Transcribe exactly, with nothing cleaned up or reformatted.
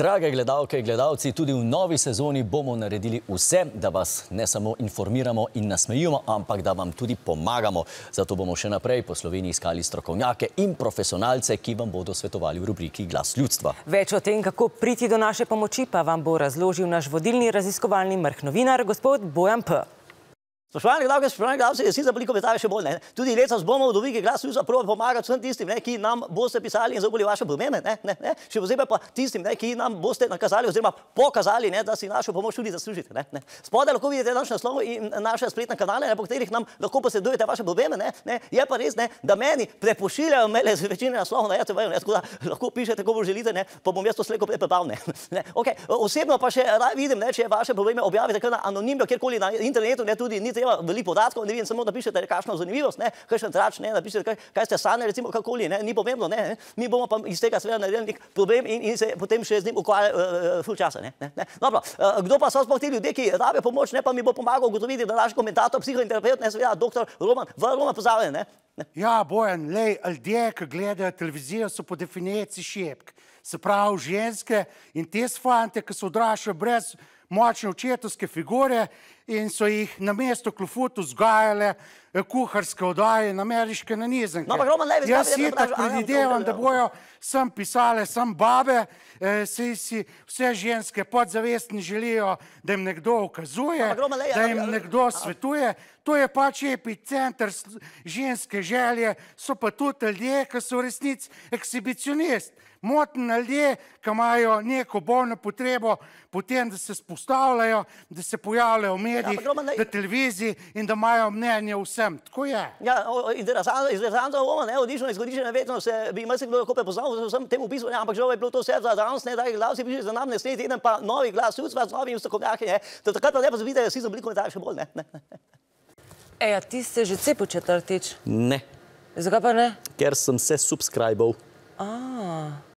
Drage gledalke in gledalci, tudi v novi sezoni bomo naredili vse, da vas ne samo informiramo in nasmejimo, ampak da vam tudi pomagamo. Zato bomo še naprej po Sloveniji iskali strokovnjake in profesionalce, ki vam bodo svetovali v rubriki Glas ljudstva. Več o tem, kako priti do naše pomoči, pa vam bo razložil naš vodilni raziskovalni mrh novinar, gospod Bojan P. Spoštovani gledalke, spoštovani gledalci, jaz si za veliko predstave še bolj, ne. Tudi letos bomo v rubriki Glas ljudstva probali pomagati vsem tistim, ne, ki nam boste pisali in zaupali vaše probleme, ne, ne, ne. Še posebej pa tistim, ne, ki nam boste nakazali oziroma pokazali, ne, da si našo pomoč tudi zaslužite, ne, ne. Spodaj lahko vidite naš naslov in naše spletne kanale, ne, po katerih nam lahko posredujete vaše probleme, ne, ne. Je pa res, ne, da meni prepošiljajo maile z večine naslovov na er te ve, ne, tako da lahko pišete, komu želite, ne, pa bom jaz to slej ko prej prebral, ne. Ne, okej. Osebno pa še rad vidim, ne, če vaše probleme objavite kar na anonimno, kjerkoli na internetu, ne, tudi ni treba veliko podatkov, ne vidim samo, da pišete kakšno zanimivost, ne, kakšen trač, ne, da pišete, kaj, kaj ste sanjali, recimo kakoli, ne, ni pomembno, ne, mi bomo pa iz tega seveda naredili nek problem in, in se potem še z njim ukvarjali uh, ful časa, ne, ne, ne. Dobro, uh, kdo pa so sploh ti ljudje, ki rabijo pomoč, ne, pa mi bo pomagal ugotoviti, da naš komentator, psihoterapeut, ne, seveda doktor Roman, v Roman pozdravljen, ne. Ne. Ja, Bojan, lej, ljudje, ki gledajo televizijo, so po definiciji šepk. Se pravi, ženske in te fante, ki so odraščali brez močne očetovske figure in so jih na mesto klofutu vzgajale kuharske oddaje in ameriške nanizanke. No, Roman, lej, jaz si tako predvidevam, da bojo sem pisale sem babe, eh, si, si vse ženske podzavestni želijo, da jim nekdo ukazuje, no, Roman, lej, da jim nekdo svetuje. To je pač epicenter ženske želje, so pa tudi ljudje, ki so v resnici ekshibicionist. Motni ljudje, ki imajo neko bolno potrebo potem, da se spostavljajo, da se pojavljajo v medijih, ja, na televiziji in da imajo mnenje vsem. Tako je. Ja, interesantno, interesantno, ne, odlično izhodišče, nevedno se bi marsikdo lahko prepoznal v vsem tem opisu, ne, ampak žal je bilo to vse za danes, ne, dragi gledalci, pišite za nam naslednji teden pa novi Glas ljudstva z novimi strokovnjaki, ne, da takrat pa ne pozabite, da si za veliko komentarjev še bolj, ne, ne, ne. Eja, ti ste že cepil četrtič. Ne. Zakaj pa ne? Ker sem se subscribal. A.